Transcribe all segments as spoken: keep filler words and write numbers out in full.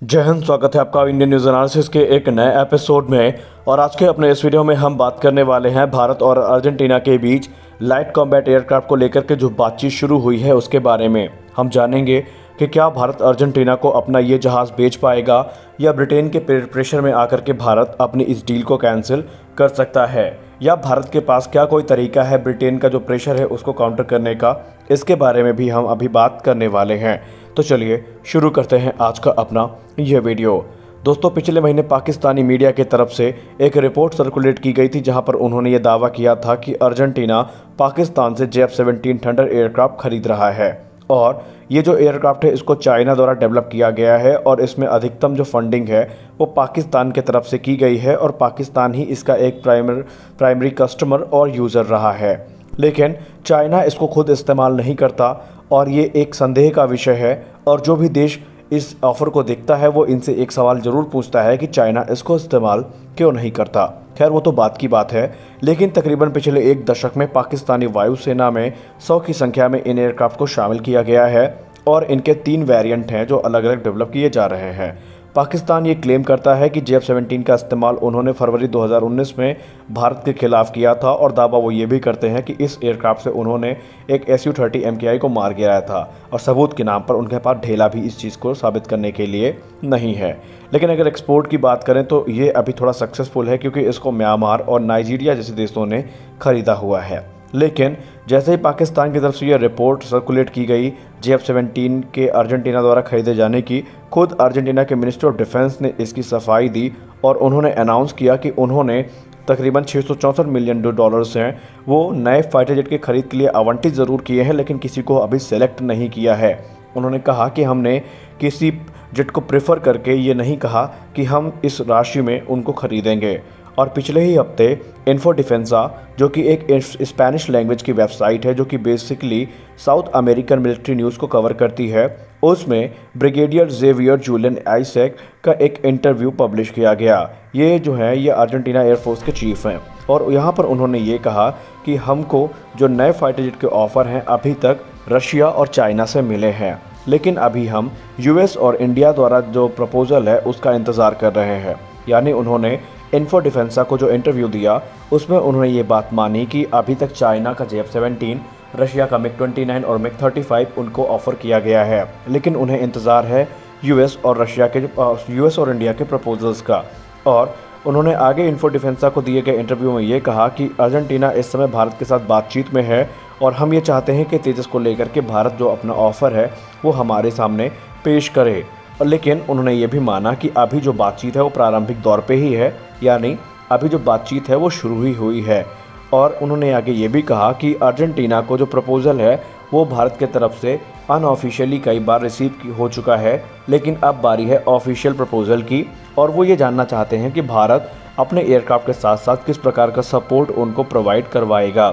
जय हिंद। स्वागत है आपका इंडियन न्यूज़ एनालिसिस के एक नए एपिसोड में। और आज के अपने इस वीडियो में हम बात करने वाले हैं भारत और अर्जेंटीना के बीच लाइट कॉम्बैट एयरक्राफ्ट को लेकर के जो बातचीत शुरू हुई है उसके बारे में। हम जानेंगे कि क्या भारत अर्जेंटीना को अपना ये जहाज़ बेच पाएगा या ब्रिटेन के प्रेशर में आकर के भारत अपनी इस डील को कैंसिल कर सकता है, या भारत के पास क्या कोई तरीका है ब्रिटेन का जो प्रेशर है उसको काउंटर करने का। इसके बारे में भी हम अभी बात करने वाले हैं। तो चलिए शुरू करते हैं आज का अपना यह वीडियो। दोस्तों, पिछले महीने पाकिस्तानी मीडिया की तरफ से एक रिपोर्ट सर्कुलेट की गई थी जहां पर उन्होंने ये दावा किया था कि अर्जेंटीना पाकिस्तान से J F seventeen Thunder aircraft खरीद रहा है और ये जो एयरक्राफ्ट है इसको चाइना द्वारा डेवलप किया गया है और इसमें अधिकतम जो फंडिंग है वो पाकिस्तान की तरफ से की गई है और पाकिस्तान ही इसका एक प्राइमर प्राइमरी कस्टमर और यूज़र रहा है। लेकिन चाइना इसको खुद इस्तेमाल नहीं करता और ये एक संदेह का विषय है। और जो भी देश इस ऑफ़र को देखता है वो इनसे एक सवाल ज़रूर पूछता है कि चाइना इसको इस्तेमाल क्यों नहीं करता। खैर, वो तो बात की बात है। लेकिन तकरीबन पिछले एक दशक में पाकिस्तानी वायुसेना में सौ की संख्या में इन एयरक्राफ्ट को शामिल किया गया है और इनके तीन वेरिएंट हैं जो अलग अलग डेवलप किए जा रहे हैं। पाकिस्तान ये क्लेम करता है कि जे एफ सेवनटीन का इस्तेमाल उन्होंने फरवरी दो हज़ार उन्नीस में भारत के खिलाफ किया था और दावा वो ये भी करते हैं कि इस एयरक्राफ्ट से उन्होंने एक एस यू थर्टी एम के आई को मार गिराया था और सबूत के नाम पर उनके पास ढेला भी इस चीज़ को साबित करने के लिए नहीं है। लेकिन अगर एक्सपोर्ट की बात करें तो ये अभी थोड़ा सक्सेसफुल है क्योंकि इसको म्यांमार और नाइजीरिया जैसे देशों ने खरीदा हुआ है। लेकिन जैसे ही पाकिस्तान की तरफ से यह रिपोर्ट सर्कुलेट की गई जे एफ सेवनटीन के अर्जेंटीना द्वारा खरीदे जाने की, खुद अर्जेंटीना के मिनिस्टर ऑफ डिफेंस ने इसकी सफाई दी और उन्होंने अनाउंस किया कि उन्होंने तकरीबन छः सौ चौंसठ मिलियन डॉलर्स हैं वो नए फाइटर जेट की खरीद के लिए आवंटित ज़रूर किए हैं, लेकिन किसी को अभी सेलेक्ट नहीं किया है। उन्होंने कहा कि हमने किसी जेट को प्रेफर करके ये नहीं कहा कि हम इस राशि में उनको खरीदेंगे। और पिछले ही हफ्ते इन्फो डिफेंसा, जो कि एक स्पेनिश लैंग्वेज की वेबसाइट है जो कि basically South American military news को कवर करती है, उसमें ब्रिगेडियर जेवियर जूलियन आइसेक का एक इंटरव्यू पब्लिश किया गया। ये जो है ये अर्जेंटीना एयरफोर्स के चीफ हैं और यहाँ पर उन्होंने ये कहा कि हमको जो नए फाइटर जेट के ऑफ़र हैं अभी तक रशिया और चाइना से मिले हैं, लेकिन अभी हम यू एस और इंडिया द्वारा जो प्रपोज़ल है उसका इंतज़ार कर रहे हैं। यानी उन्होंने इन्फो डिफेंसा को जो इंटरव्यू दिया उसमें उन्होंने ये बात मानी कि अभी तक चाइना का जे एफ सेवनटीन, रशिया का मिग ट्वेंटी नाइन और मिग थर्टी फाइव उनको ऑफ़र किया गया है, लेकिन उन्हें इंतज़ार है यूएस और रशिया के यूएस और इंडिया के प्रपोजल्स का। और उन्होंने आगे इन्फो डिफेंसा को दिए गए इंटरव्यू में ये कहा कि अर्जेंटीना इस समय भारत के साथ बातचीत में है और हम ये चाहते हैं कि तेजस को लेकर के भारत जो अपना ऑफ़र है वो हमारे सामने पेश करे। लेकिन उन्होंने ये भी माना कि अभी जो बातचीत है वो प्रारंभिक दौर पे ही है, यानी अभी जो बातचीत है वो शुरू ही हुई है। और उन्होंने आगे ये भी कहा कि अर्जेंटीना को जो प्रपोज़ल है वो भारत के तरफ से अनऑफिशियली कई बार रिसीव हो चुका है, लेकिन अब बारी है ऑफिशियल प्रपोज़ल की और वो ये जानना चाहते हैं कि भारत अपने एयरक्राफ्ट के साथ साथ किस प्रकार का सपोर्ट उनको प्रोवाइड करवाएगा।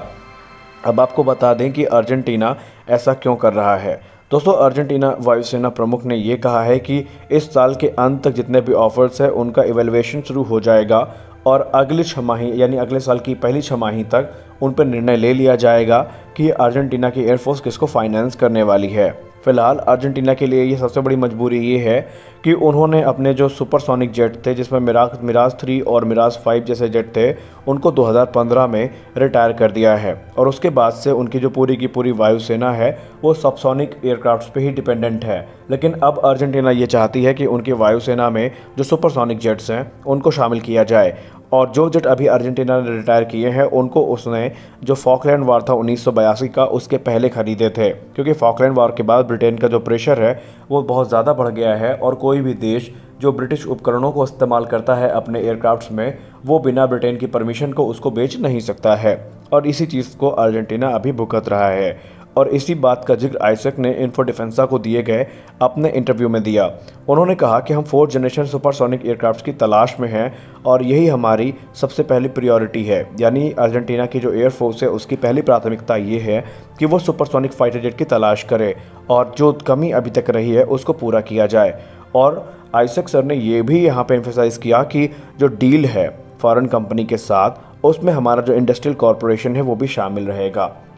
अब आपको बता दें कि अर्जेंटीना ऐसा क्यों कर रहा है। दोस्तों, अर्जेंटीना वायुसेना प्रमुख ने ये कहा है कि इस साल के अंत तक जितने भी ऑफर्स हैं उनका इवैल्यूएशन शुरू हो जाएगा और अगली छमाही यानी अगले साल की पहली छमाही तक उन पर निर्णय ले लिया जाएगा कि अर्जेंटीना की एयरफोर्स किसको फाइनेंस करने वाली है। फ़िलहाल अर्जेंटीना के लिए ये सबसे बड़ी मजबूरी ये है कि उन्होंने अपने जो सुपरसोनिक जेट थे जिसमें मिराज मिराज थ्री और मिराज फाइव जैसे जेट थे उनको दो हज़ार पंद्रह में रिटायर कर दिया है और उसके बाद से उनकी जो पूरी की पूरी वायुसेना है वो सबसोनिक एयरक्राफ्ट्स पे ही डिपेंडेंट है। लेकिन अब अर्जेंटीना ये चाहती है कि उनकी वायुसेना में जो सुपरसोनिक जेट्स हैं उनको शामिल किया जाए और जो जेट अभी अर्जेंटीना ने रिटायर किए हैं उनको उसने जो फॉकलैंड वार था उन्नीस सौ बयासी का उसके पहले ख़रीदे थे, क्योंकि फॉकलैंड वार के बाद ब्रिटेन का जो प्रेशर है वो बहुत ज़्यादा बढ़ गया है और कोई भी देश जो ब्रिटिश उपकरणों को इस्तेमाल करता है अपने एयरक्राफ्ट्स में वो बिना ब्रिटेन की परमिशन को उसको बेच नहीं सकता है और इसी चीज़ को अर्जेंटीना अभी भुगत रहा है। और इसी बात का जिक्र आइसेक ने इन्फो डिफेंसा को दिए गए अपने इंटरव्यू में दिया। उन्होंने कहा कि हम फोर्थ जनरेशन सुपरसोनिक एयरक्राफ्ट्स की तलाश में हैं और यही हमारी सबसे पहली प्रायोरिटी है। यानी अर्जेंटीना की जो एयरफोर्स है उसकी पहली प्राथमिकता ये है कि वो सुपरसोनिक फाइटर जेट की तलाश करे और जो कमी अभी तक रही है उसको पूरा किया जाए। और आइसेक सर ने ये भी यहाँ पे एम्फेसाइज़ किया कि जो डील है फॉरेन कंपनी के साथ उसमें हमारा जो इंडस्ट्रियल कॉरपोरेशन है वो भी शामिल रहेगा।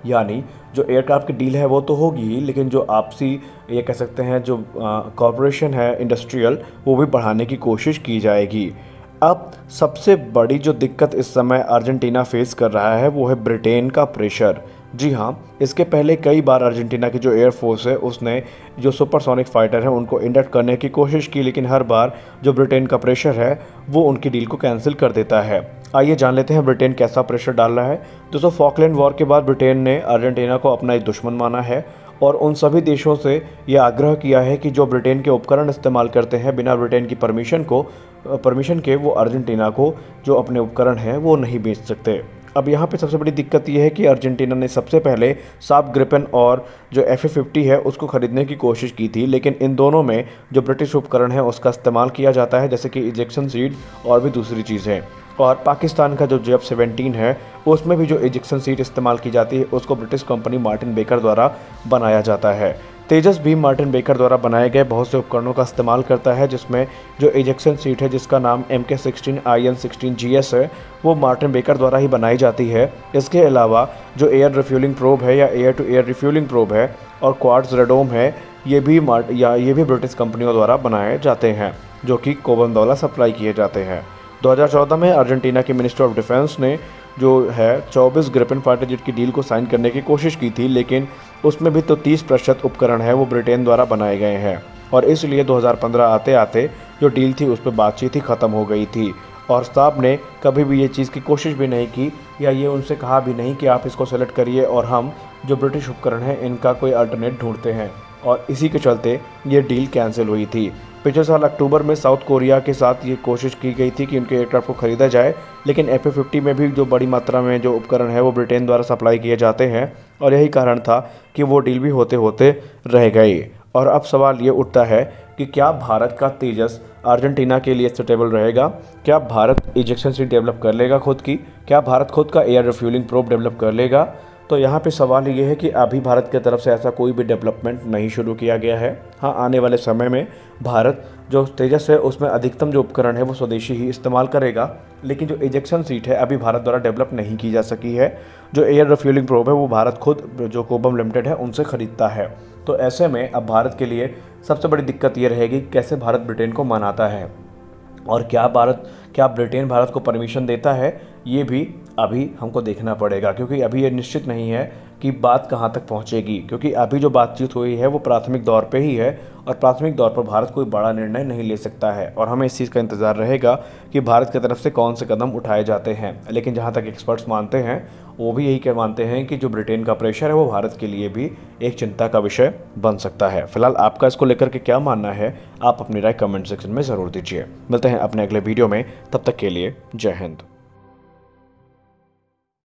यानी जो एयरक्राफ्ट की डील है वो तो होगी ही, लेकिन जो आपसी ये कह सकते हैं जो कॉरपोरेशन है इंडस्ट्रियल, वो भी बढ़ाने की कोशिश की जाएगी। अब सबसे बड़ी जो दिक्कत इस समय अर्जेंटीना फेस कर रहा है वो है ब्रिटेन का प्रेशर। जी हाँ, इसके पहले कई बार अर्जेंटीना की जो एयरफोर्स है उसने जो सुपरसोनिक फाइटर है उनको इंडक्ट करने की कोशिश की, लेकिन हर बार जो ब्रिटेन का प्रेशर है वो उनकी डील को कैंसिल कर देता है। आइए जान लेते हैं ब्रिटेन कैसा प्रेशर डाल रहा है। दोस्तों, फॉकलैंड वॉर के बाद ब्रिटेन ने अर्जेंटीना को अपना एक दुश्मन माना है और उन सभी देशों से ये आग्रह किया है कि जो ब्रिटेन के उपकरण इस्तेमाल करते हैं बिना ब्रिटेन की परमिशन को परमिशन के, वो अर्जेंटीना को जो अपने उपकरण हैं वो नहीं बेच सकते। अब यहाँ पे सबसे बड़ी दिक्कत ये है कि अर्जेंटीना ने सबसे पहले साब ग्रिपेन और जो एफ ए फिफ्टी है उसको खरीदने की कोशिश की थी, लेकिन इन दोनों में जो ब्रिटिश उपकरण है उसका इस्तेमाल किया जाता है, जैसे कि इजेक्शन सीट और भी दूसरी चीज़ें। और पाकिस्तान का जो जेफ सेवेंटीन है उसमें भी जो इजेक्शन सीट इस्तेमाल की जाती है उसको ब्रिटिश कंपनी मार्टिन बेकर द्वारा बनाया जाता है। तेजस भी मार्टिन बेकर द्वारा बनाए गए बहुत से उपकरणों का इस्तेमाल करता है, जिसमें जो इजेक्शन सीट है जिसका नाम M K sixteen I N sixteen G S है वो मार्टिन बेकर द्वारा ही बनाई जाती है। इसके अलावा जो एयर रिफ्यूलिंग प्रोब है या air to air refuelling probe है और क्वार्ट्ज रेडोम है, ये भी मार्ट या ये भी ब्रिटिश कंपनियों द्वारा बनाए जाते हैं, जो कि कोबन द्वारा सप्लाई किए जाते हैं। दो हज़ार चौदह में अर्जेंटीना के मिनिस्टर ऑफ डिफेंस ने जो है चौबीस ग्रिपेन फाइटर जेट की डील को साइन करने की कोशिश की थी, लेकिन उसमें भी तो तीस प्रतिशत उपकरण है वो ब्रिटेन द्वारा बनाए गए हैं और इसलिए दो हज़ार पंद्रह आते आते जो डील थी उस पर बातचीत ही ख़त्म हो गई थी और साहब ने कभी भी ये चीज़ की कोशिश भी नहीं की या ये उनसे कहा भी नहीं कि आप इसको सेलेक्ट करिए और हम जो ब्रिटिश उपकरण हैं इनका कोई अल्टरनेट ढूंढते हैं, और इसी के चलते ये डील कैंसिल हुई थी। पिछले साल अक्टूबर में साउथ कोरिया के साथ ये कोशिश की गई थी कि उनके एयरक्राफ्ट को ख़रीदा जाए, लेकिन एफ ए फिफ्टी में भी जो बड़ी मात्रा में जो उपकरण है वो ब्रिटेन द्वारा सप्लाई किए जाते हैं और यही कारण था कि वो डील भी होते होते रह गई। और अब सवाल ये उठता है कि क्या भारत का तेजस अर्जेंटीना के लिए सुटेबल रहेगा? क्या भारत इजेक्शन सीट डेवलप कर लेगा खुद की? क्या भारत खुद का एयर रिफ्यूलिंग प्रोब डेवलप कर लेगा? तो यहाँ पे सवाल ये है कि अभी भारत की तरफ से ऐसा कोई भी डेवलपमेंट नहीं शुरू किया गया है। हाँ, आने वाले समय में भारत जो तेजस है उसमें अधिकतम जो उपकरण है वो स्वदेशी ही इस्तेमाल करेगा, लेकिन जो इजेक्शन सीट है अभी भारत द्वारा डेवलप नहीं की जा सकी है। जो एयर रिफ्यूलिंग प्रोब है वो भारत खुद जो कोबम लिमिटेड है उनसे ख़रीदता है। तो ऐसे में अब भारत के लिए सबसे बड़ी दिक्कत ये रहेगी कैसे भारत ब्रिटेन को मनाता है और क्या भारत क्या ब्रिटेन भारत को परमिशन देता है, ये भी अभी हमको देखना पड़ेगा, क्योंकि अभी ये निश्चित नहीं है कि बात कहाँ तक पहुँचेगी, क्योंकि अभी जो बातचीत हुई है वो प्राथमिक दौर पे ही है और प्राथमिक दौर पर भारत कोई बड़ा निर्णय नहीं ले सकता है और हमें इस चीज़ का इंतज़ार रहेगा कि भारत की तरफ से कौन से कदम उठाए जाते हैं। लेकिन जहाँ तक एक्सपर्ट्स मानते हैं वो भी यही कह मानते हैं कि जो ब्रिटेन का प्रेशर है वो भारत के लिए भी एक चिंता का विषय बन सकता है। फिलहाल आपका इसको लेकर के क्या मानना है, आप अपनी राय कमेंट सेक्शन में ज़रूर दीजिए। मिलते हैं अपने अगले वीडियो में, तब तक के लिए जय हिंद।